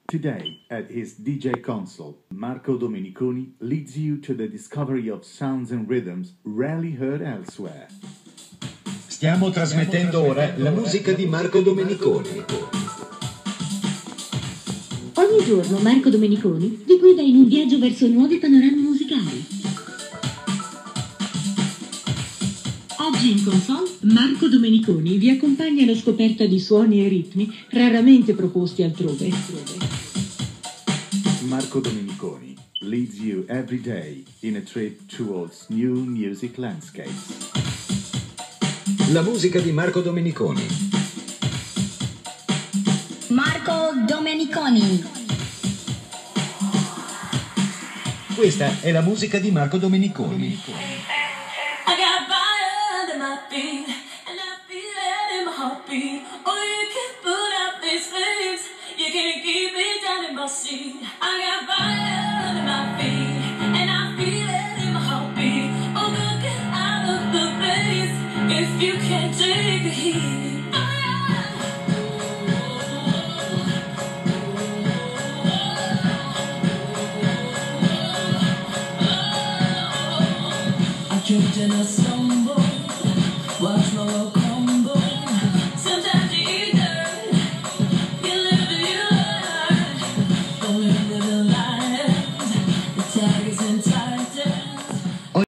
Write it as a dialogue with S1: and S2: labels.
S1: Today, at his DJ console, Marco Domeniconi leads you to the discovery of sounds and rhythms rarely heard elsewhere.
S2: Stiamo trasmettendo ora la musica di Marco Domeniconi.
S3: Ogni giorno Marco Domeniconi vi guida in un viaggio verso nuovi panorami musicali. Oggi in console Marco Domeniconi vi accompagna alla scoperta di suoni e ritmi raramente proposti altrove.
S1: Marco Domeniconi leads you every day in a trip towards new music landscapes.
S2: La musica di Marco Domeniconi.
S4: Marco Domeniconi.
S2: Questa è la musica di Marco Domeniconi.
S5: I got fire in my feet, and I feel it in my heartbeat. Oh, you can put out these flames, you can't keep it down in my seat. I got fire in my feet, and I feel it in my heartbeat. Oh, girl, get out of the place if you can't take the heat. Jumped in a